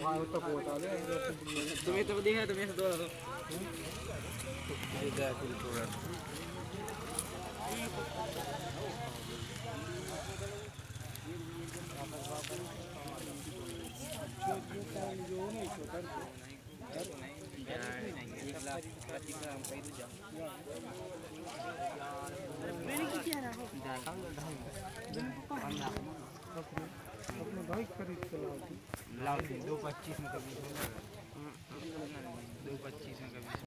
तुम्हें तो दिखा तुम्हें से दो लाओ 225 में कभी 225 में कभी